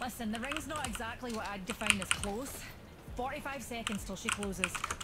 Listen, the ring's not exactly what I'd define as close. 45 seconds till she closes.